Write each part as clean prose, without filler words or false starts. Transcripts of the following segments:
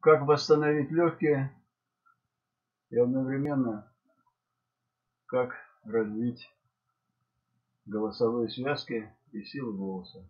Как восстановить легкие и одновременно как развить голосовые связки и силу голоса.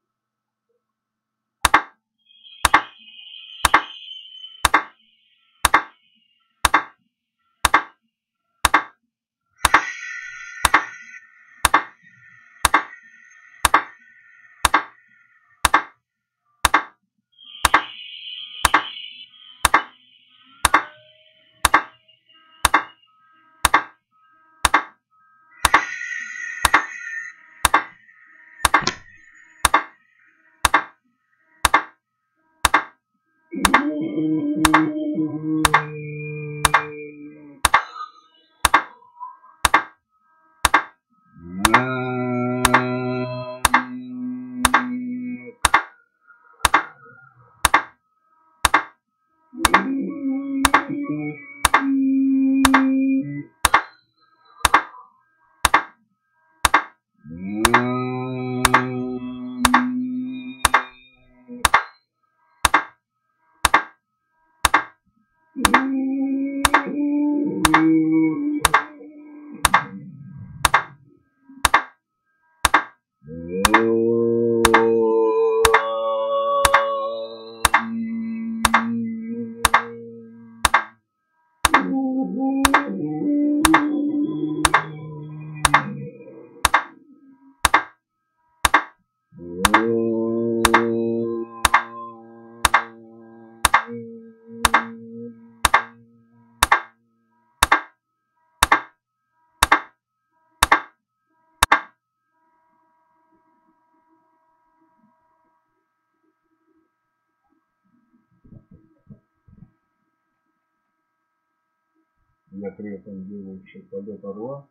Я при этом делаю еще полет орла.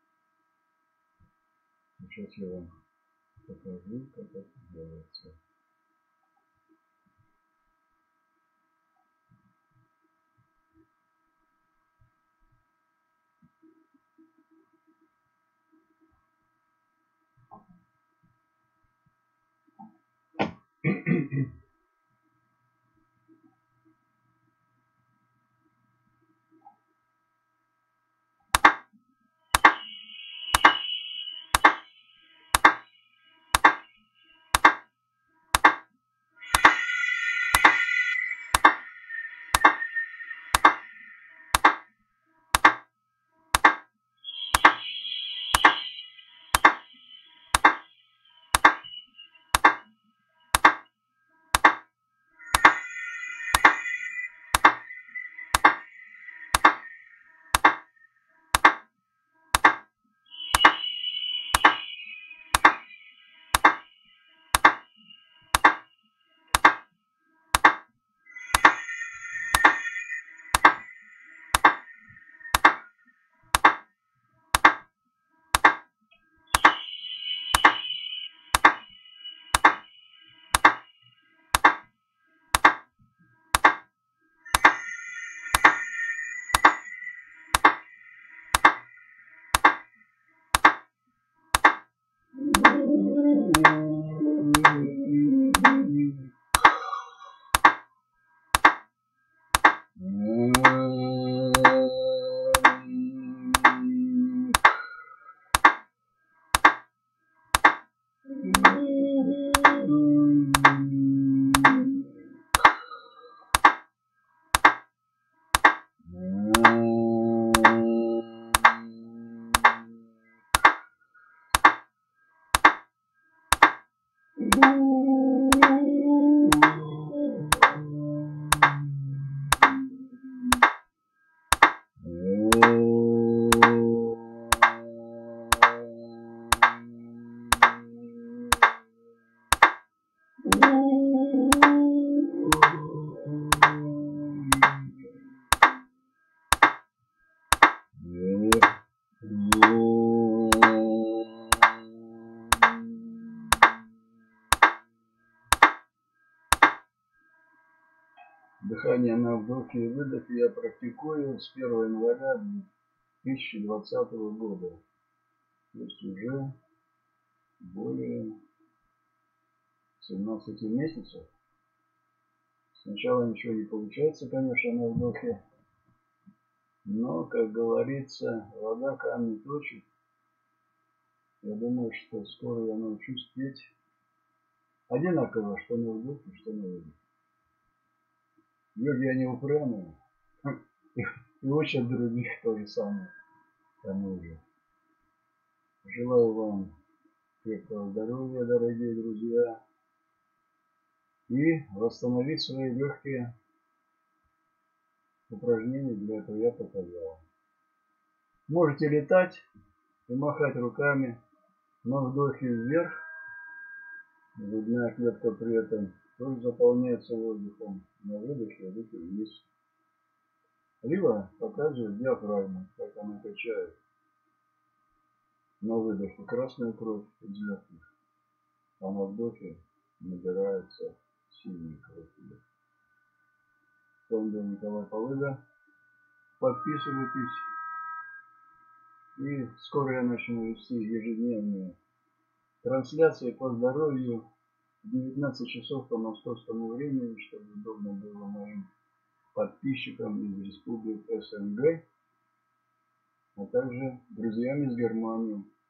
Сейчас я вам покажу, как это делается. Дыхание на вдохе и выдохе я практикую с 1 января 2020 года. То есть уже более 17 месяцев. Сначала ничего не получается, конечно, на вдохе. Но, как говорится, вода камни точит. Я думаю, что скоро я научусь петь одинаково, что на вдохе, что на выдохе. Люди, они упрямые. И учат других то же самое. Тому же. Желаю вам крепкого здоровья, дорогие друзья. И восстановить свои легкие. Упражнения для этого я показал. Можете летать и махать руками, но вдохе вверх, грудная клетка при этом тоже заполняется воздухом, на выдохе руки вниз. Либо показывает диафрагму, как она качает на выдохе красную кровь из легких, а на вдохе набирается синяя кровь. С вами был Николай Полыга. Подписывайтесь. И скоро я начну вести ежедневные трансляции по здоровью в 19 часов по московскому времени, чтобы удобно было моим подписчикам из республик СНГ, а также друзьям из Германии.